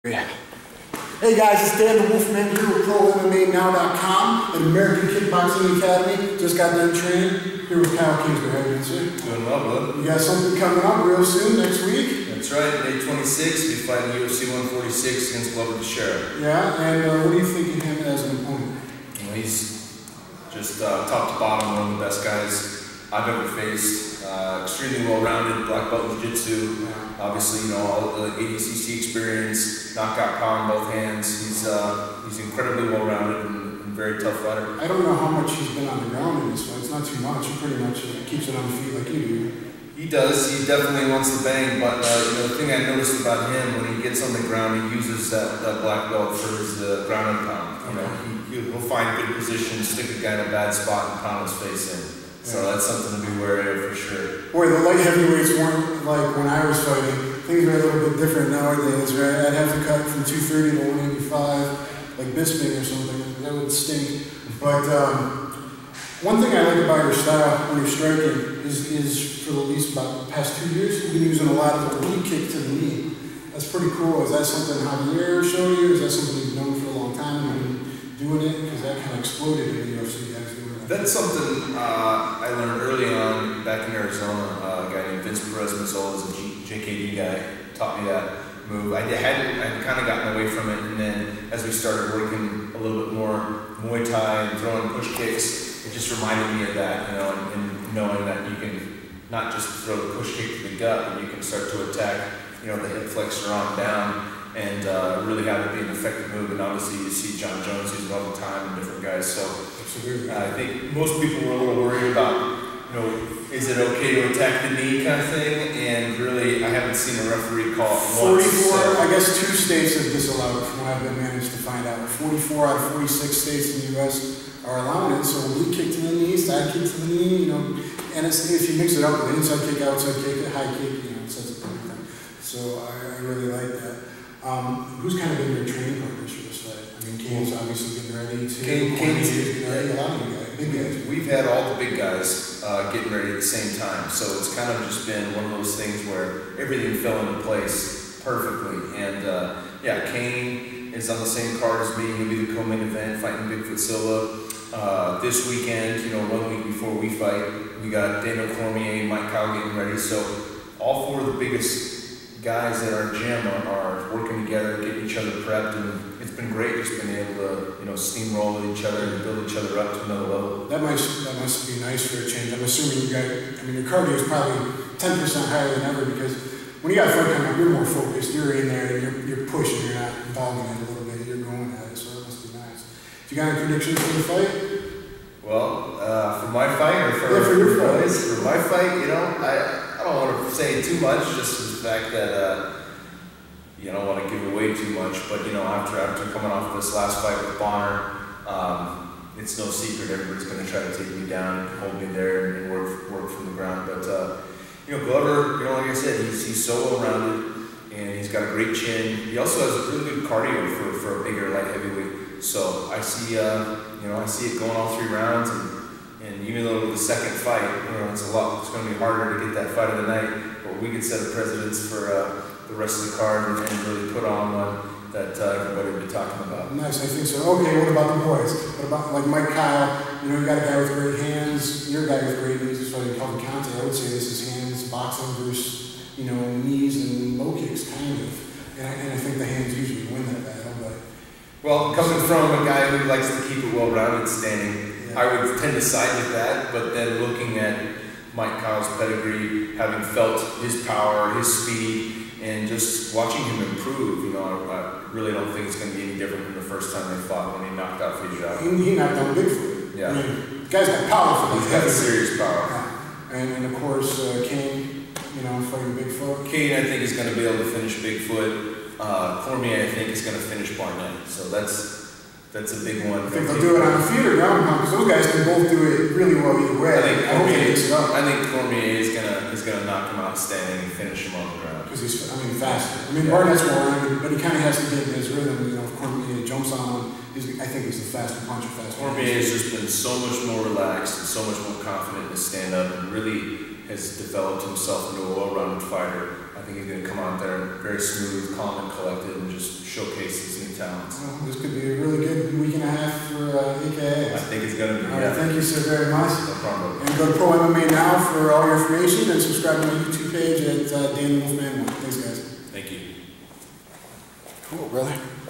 Hey guys, it's DanTheWolfman here with ProMMANow.com and American Kickboxing Academy. Just got done training here with Kyle Kingsbury. How you doing, sir? Doing well, bud. You got something coming up real soon, next week? That's right, May 26th, we fight in UFC 146 against Glover Teixeira. Yeah, and what do you think of him as an opponent? Well, he's just top to bottom, one of the best guys I've ever faced. Extremely well-rounded, black belt in Jiu-Jitsu. Obviously, you know, all the ADCC experience, knockout power in both hands. He's incredibly well-rounded and very tough fighter. I don't know how much he's been on the ground in this fight. It's not too much. He pretty much keeps it on the feet like you do. He does. He definitely wants to bang, but you know, the thing I noticed about him, when he gets on the ground, he uses that black belt for his ground and pound. You know, he'll find good positions, stick a guy in a bad spot, and pound his face in. So that's something to be wary of for sure. Boy, the light heavyweights weren't like when I was fighting. Things are a little bit different nowadays, right? I'd have to cut from 230 to 185, like Bisping or something. That would stink. But one thing I like about your style when you're striking is for the least about the past 2 years, you've been using a lot of the knee kick to the knee. That's pretty cool. Is that something Javier showed you? Is that something you've known for a long time and doing it? Because that kind of exploded in the UFC guys doing that. That's something I learned early on back in Arizona. A guy named Vince Perez-Mazzola is a JKD guy, taught me that move. I had kind of gotten away from it, and then as we started working a little bit more Muay Thai and throwing push kicks, it just reminded me of that, you know, and knowing that you can not just throw the push kick to the gut, but you can start to attack, you know, the hip flexor on down, and really have it be an effective move. And obviously you see John Jones use it all the time and different guys. So I think most people were a little worried about, you know, is it okay to attack the knee kind of thing? And really, I haven't seen a referee call it once. 44, I guess 2 states have disallowed it from what I've been managed to find out. 44 out of 46 states in the U.S. are allowing it. So knee kick to the knee, side kick to the knee, you know, and it's, if you mix it up with inside kick, outside kick, high kick, you know, it says everything. So I really like that. Who's kind of been your training partners for this fight? I mean, Kane's obviously getting ready to. Kane's getting ready. A lot of you guys, big guys. We've had all the big guys getting ready at the same time, so it's kind of just been one of those things where everything fell into place perfectly. And yeah, Kane is on the same card as me. He'll be the co-main event, fighting Bigfoot Silva. This weekend, you know, 1 week before we fight, we got Daniel Cormier and Mike Kyle getting ready. So all 4 of the biggest guys at our gym are working together, getting each other prepped, and it's been great just being able to, you know, steamroll with each other and build each other up to another level. That must be nice for a change. I'm assuming you got, I mean, your cardio is probably 10% higher than ever, because when you got a fight coming up, you're more focused, you're in there, you're pushing, you're not involving it a little bit, you're going at it, so that must be nice. Do you got any predictions for the fight? Well, for my fight, or for your fight? For my fight, you know, I don't want to say too much, just for the fact that you don't want to give away too much. But you know, after coming off this last fight with Bonner, it's no secret everybody's going to try to take me down, hold me there, and work from the ground. But you know, Glover, you know, like I said, he's so well-rounded, and he's got a great chin. He also has a really good cardio for a bigger light heavyweight. So I see, you know, I see it going all 3 rounds, and even though the second fight, you know, it's going to be harder to get that fight of the night, but we could set a precedence for the rest of the card and really put on one that everybody will be talking about. Nice, I think so. Okay, what about the boys? What about like Mike Kyle? You know, you got a guy with great hands. You're a guy with great knees. That's why you call him counter. I would say this is hands, boxing versus, you know, knees and low kicks, kind of. And I think the hands usually win that battle. But well, coming from a guy who likes to keep it well-rounded standing, yeah, I would tend to side with that. But then looking at Mike Kyle's pedigree, having felt his power, his speed, and just watching him improve, you know, I really don't think it's going to be any different than the first time they fought when he knocked out Fijao. He knocked out Bigfoot. Yeah. I mean, the guy's got power for that. He's got serious power. Yeah. And of course, Kane, you know, fighting Bigfoot. Kane, I think, is going to be able to finish Bigfoot. Cormier, I think, is going to finish Barnett. So that's a big one. I think they'll do it on the feet or ground pound, because those guys can both do it really well either way. I think Cormier is gonna knock him out standing and finish him on the ground. Because he's, I mean, faster. I mean, yeah, Barnett's more rounded, but he kind of has to get in his rhythm. You know, if Cormier jumps on him, I think he's the faster puncher, Cormier has just been so much more relaxed and so much more confident in his stand-up, and really has developed himself into a well-rounded fighter. I think he's going to come out there very smooth, calm, and collected, and just showcase his new talents. Well, this could be a really good week and a half for AKA. I think it's going to be. All right, thank you so very much. No problem. And go to Pro MMA Now for all your information, and subscribe to my YouTube page at DanTheWolfman. Thanks, guys. Thank you. Cool, brother.